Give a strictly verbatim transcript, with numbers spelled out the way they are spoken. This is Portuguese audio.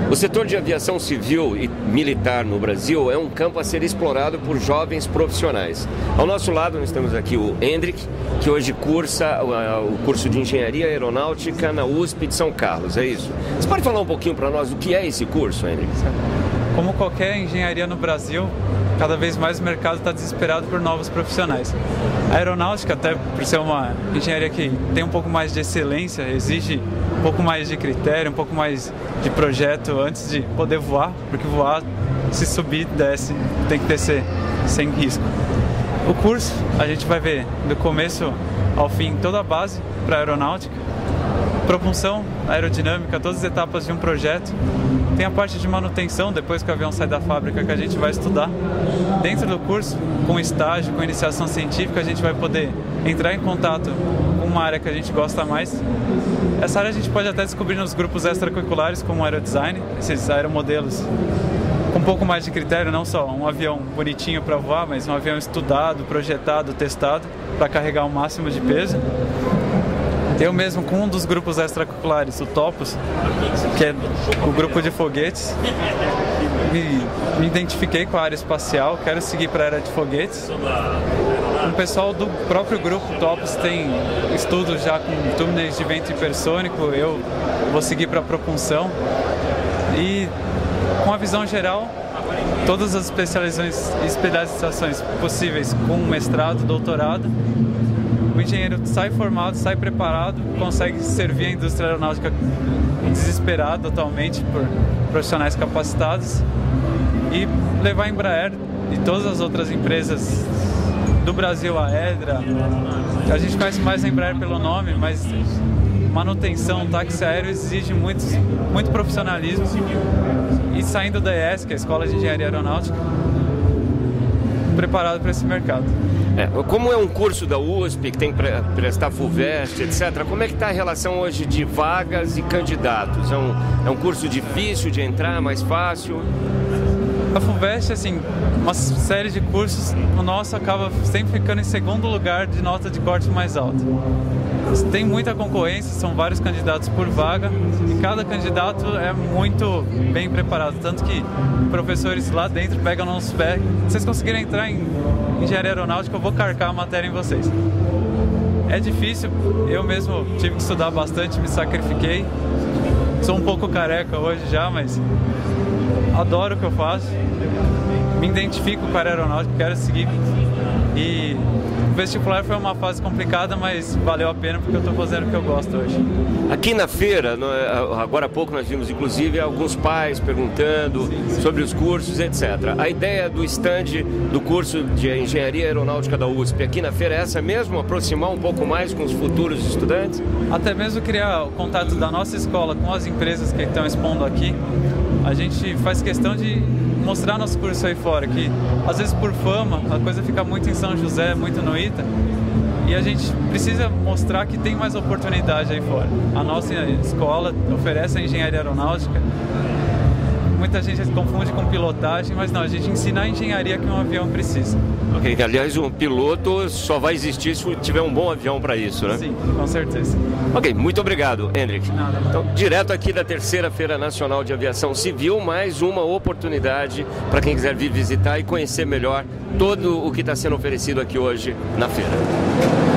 O setor de aviação civil e militar no Brasil é um campo a ser explorado por jovens profissionais. Ao nosso lado nós temos aqui o Hendrik, que hoje cursa o curso de Engenharia Aeronáutica na U S P de São Carlos, é isso? Você pode falar um pouquinho para nós do que é esse curso, Hendrik? Como qualquer engenharia no Brasil, cada vez mais o mercado está desesperado por novos profissionais. A aeronáutica, até por ser uma engenharia que tem um pouco mais de excelência, exige um pouco mais de critério, um pouco mais de projeto antes de poder voar, porque voar, se subir, desce, tem que descer sem risco. O curso, a gente vai ver do começo ao fim toda a base para a aeronáutica, propulsão, aerodinâmica, todas as etapas de um projeto. Tem a parte de manutenção, depois que o avião sai da fábrica, que a gente vai estudar. Dentro do curso, com estágio, com iniciação científica, a gente vai poder entrar em contato com uma área que a gente gosta mais. Essa área a gente pode até descobrir nos grupos extracurriculares, como o aerodesign, esses aeromodelos com um pouco mais de critério, não só um avião bonitinho para voar, mas um avião estudado, projetado, testado, para carregar o máximo de peso. Eu mesmo, com um dos grupos extracurriculares, o Topos, que é o grupo de foguetes, me, me identifiquei com a área espacial, quero seguir para a área de foguetes. O pessoal do próprio grupo Topos tem estudos já com túneis de vento hipersônico, eu vou seguir para a propulsão. E com a visão geral, todas as especializações, especializações possíveis, com mestrado, doutorado, o engenheiro sai formado, sai preparado, consegue servir a indústria aeronáutica desesperada atualmente por profissionais capacitados e levar a Embraer e todas as outras empresas do Brasil, a Edra. A gente conhece mais a Embraer pelo nome, mas manutenção, táxi aéreo exige muito, muito profissionalismo. E saindo da E S, que é a Escola de Engenharia Aeronáutica, preparado para esse mercado. É, como é um curso da U S P, que tem que prestar FUVEST, etcétera, como é que está a relação hoje de vagas e candidatos? É um, é um curso difícil de entrar, mais fácil? A FUVEST, assim, uma série de cursos, o nosso acaba sempre ficando em segundo lugar de nota de corte mais alta. Tem muita concorrência, são vários candidatos por vaga e cada candidato é muito bem preparado, tanto que professores lá dentro pegam nos pés. Se vocês conseguirem entrar em engenharia aeronáutica, eu vou carcar a matéria em vocês. É difícil, eu mesmo tive que estudar bastante, me sacrifiquei. Sou um pouco careca hoje já, mas adoro o que eu faço. Me identifico com a aeronáutica, quero seguir. E o vestibular foi uma fase complicada, mas valeu a pena porque eu estou fazendo o que eu gosto hoje. Aqui na feira, agora há pouco nós vimos inclusive alguns pais perguntando sobre os cursos, etcétera. A ideia do stand do curso de Engenharia Aeronáutica da U S P aqui na feira é essa mesmo? Aproximar um pouco mais com os futuros estudantes? Até mesmo criar o contato da nossa escola com as empresas que estão expondo aqui. A gente faz questão de mostrar nosso curso aí fora, que às vezes por fama a coisa fica muito em São José, muito no Ita, e a gente precisa mostrar que tem mais oportunidade aí fora. A nossa escola oferece a engenharia aeronáutica, muita gente confunde com pilotagem, mas não, a gente ensina a engenharia que um avião precisa. Ok, aliás, um piloto só vai existir se tiver um bom avião para isso, né? Sim, com certeza. Ok, muito obrigado, Hendrik. Nada. Então, direto aqui da terceira Feira Nacional de Aviação Civil, mais uma oportunidade para quem quiser vir visitar e conhecer melhor todo o que está sendo oferecido aqui hoje na feira.